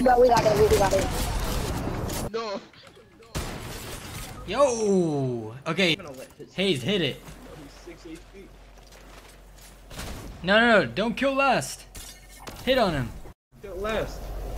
Bro, we got it. We got it. No. Yo. Okay. Hayes, hit it. He's 6'8". No. Don't kill last. Hit on him. Kill last.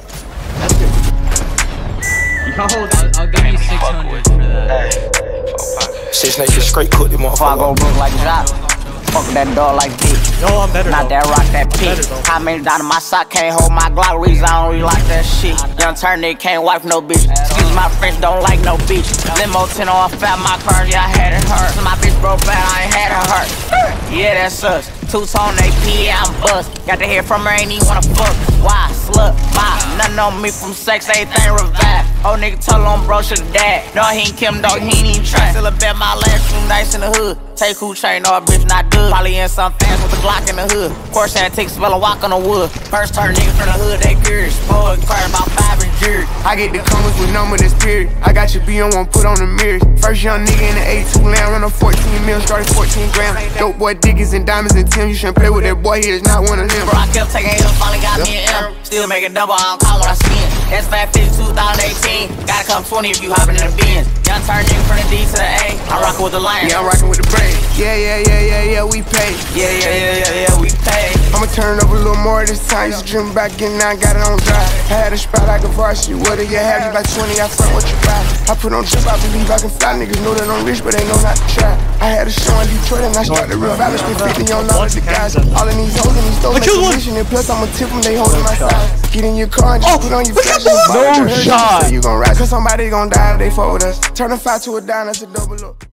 I'll give you 600 for that. 6 naked straight cooked him off. I go look like Jock. Fuck that dog like dick. No, I'm better. Not though. that rock, that pick. How many down in my sock can't hold my Glock? Reason I don't really like that shit. Young turn nigga can't wipe no bitch. Excuse my French, don't like no bitch. Limo 10 on fat, my car, yeah, I had it hurt. So my bitch broke bad, I ain't had it hurt. Yeah, that sucks. Two-tone AP, yeah, I'm bust. Got to hear from her, ain't even wanna fuck. Why? Slut, bye. Nothing on me from sex, everything revive. Old nigga told on bro, should've died. No, he ain't Kim, dog, he ain't even try. Still a bet my last room nice in the hood. Take who chain, no, a bitch not good. Probably in some fans with a Glock in the hood. Course that take spell and walk on the wood. First turn nigga from the hood, they curious. Boy, cry about 5 and jury. I get the comments with number that's period. I got your B on one, put on the mirrors. First young nigga in the A2 land, run a 14 mil, started 14 grams. Dope boy Dickies and diamonds and Tim. You shouldn't play with that boy, he is not one of them. Bro, I kept taking L's, finally got me an M. Still making double, I don't call when I spin. That's 550 2018. Gotta come 20 if you hopping in the Benz. Young turn nigga from the D to the A. I'm rocking with the Lions. Yeah, I'm rocking with the brain. Yeah, we pay. Yeah, we pay. I'ma turn up a little more this time. Used to dream about getting out, got it on drive. I had a spot I could varsity. What do you have? You like 20, I front what you buy. I put on drip, I believe I can fly. Niggas know that I'm rich, but they know not to try. I had a show in Detroit and I started to revive. I spent 50 on all of the guys. All of these hoes and these stores make a mission. And plus I'ma tip them, they holding my side. Get in your car and just put on your flash. No shot. You gon' ride, cause somebody gon' die if they fuck with us. Turn a 5 to a dime, that's a double up.